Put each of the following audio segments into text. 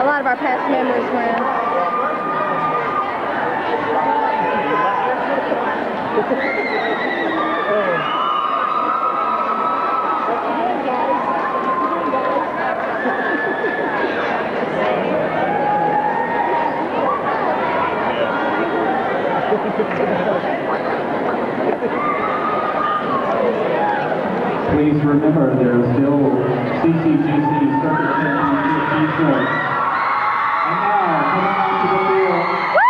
a lot of our past members were in. Please remember there are still CCGC Circuit Championship T-shirts. And now, coming on to the field,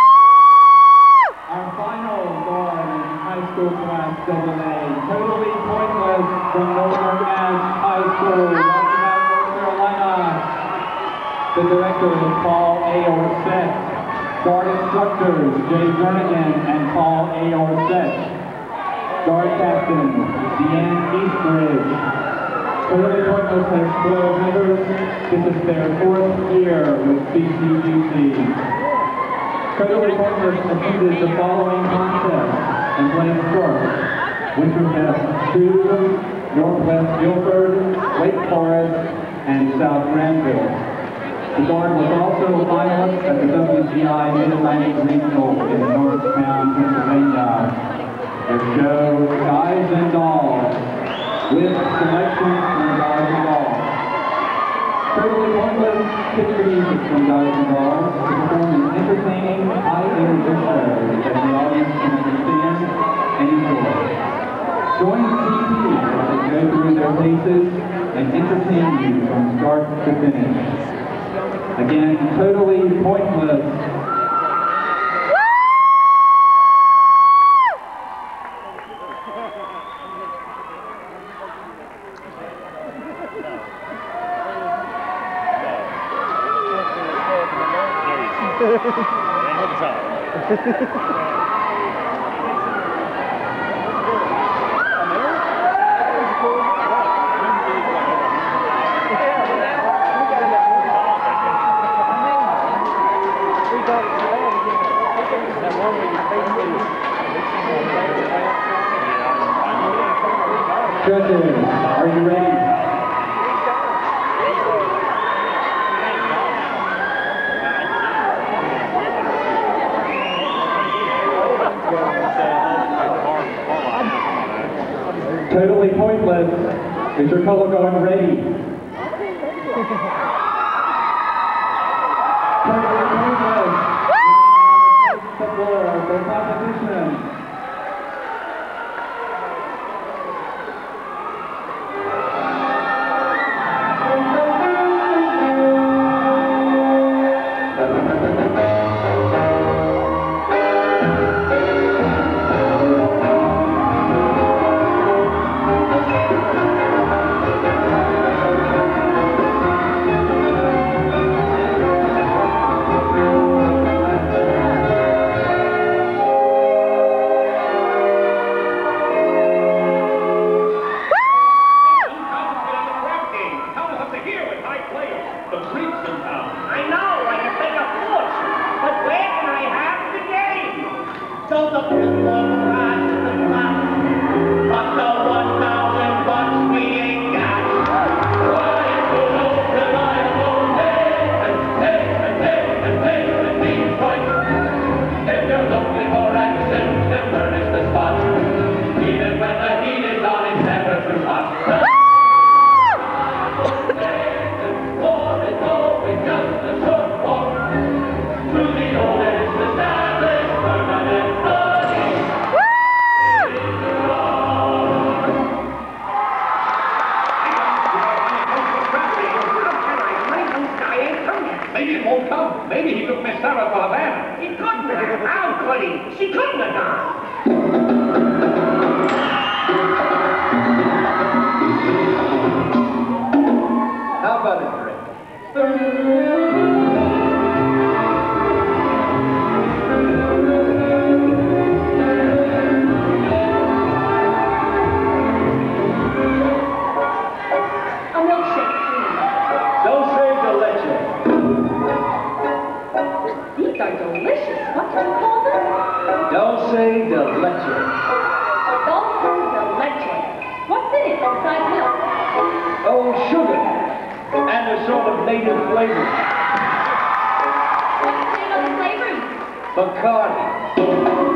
our final Northern High School Class AA, totally pointless from Northern Nash High School, North Carolina. The director is Paul A. Orsett. Guard instructors, Jay Jernigan and Paul A. Orsett. Guard captain, Deanne Eastridge. Totally Pointless has 12 members. This is their 4th year with CCGC. Totally Pointless attended the following contests and played sports: Winterfest 2, Northwest Guilford, Wake Forest, and South Granville. The Guard was also a finalist at the WGI Mid-Atlantic Regional in Northtown, Pennsylvania. The show Guys and Dolls, with selections from Guys and Dolls. Totally Pointless picked the music from Guys and Dolls to perform an entertaining, high-energy show that the audience can understand and enjoy. Join TP as they go through their paces and entertain you from start to finish. Again, Totally Pointless. Judges, are you ready? Totally Pointless. Is your color going ready? Totally Pointless. The floor for competition. Maybe he took Miss Sarah for a van. He couldn't have. How could he? She couldn't have gone. How about a drink? Dulce de leche. Dulce de leche. What's in it besides milk? Oh, sugar. And a sort of native flavor. Bacardi.